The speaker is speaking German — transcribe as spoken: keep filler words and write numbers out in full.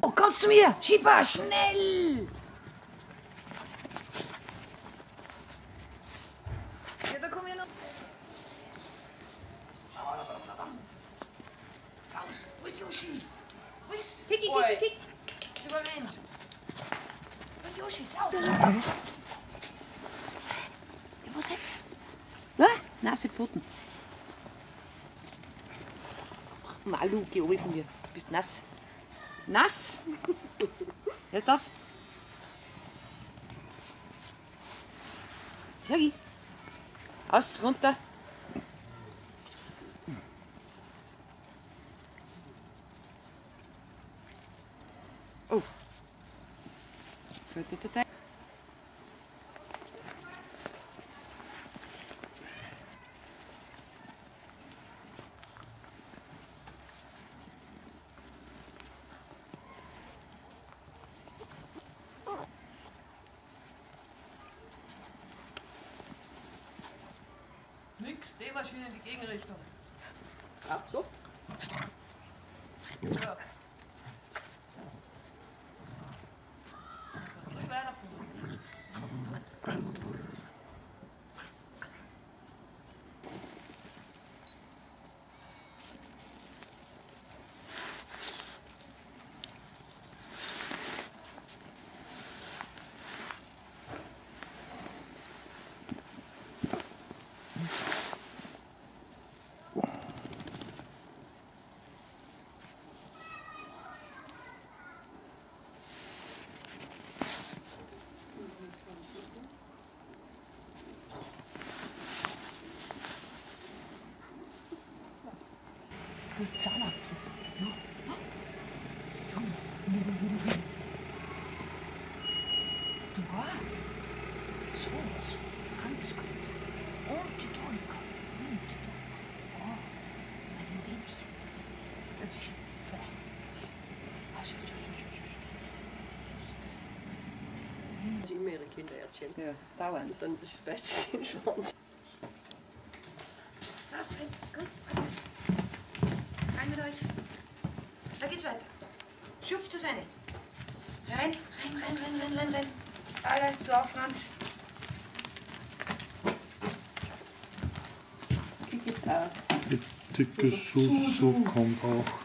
Oh, komm zu mir! Schieber, schnell! Ja, da komm ich noch. Saus, wo ist die Uschi? Wo ist... Kick, kick, kick, kick. Überrennt. Wo ist die Uschi? Saus. Ja, was jetzt? Ja, nasse Pfoten. Malu, geh oben von mir. Du bist nass. Nass? Hörst auf? Sergi. Aus, runter. Oh. Fällt dir total. Nix, die Maschine in die Gegenrichtung. Ach so? Ja. Das ist kleiner von. Du hast Zahnabdruck. Ja. Du war. So was. Franz kommt. Und die Tonka. Und die Tonka. Oh, meine Mädchen. Das ist... Sie immer ihre Kinder erzählen. Ja, dauernd. Und dann speist sie den Schwanz. So, rein. Gut, rein mit euch. Da geht's weiter. Schupft das eine. Rein, rein, rein, rein, rein, rein, rein. Alle, du auch, Franz. Die dicke Susu kommt auch.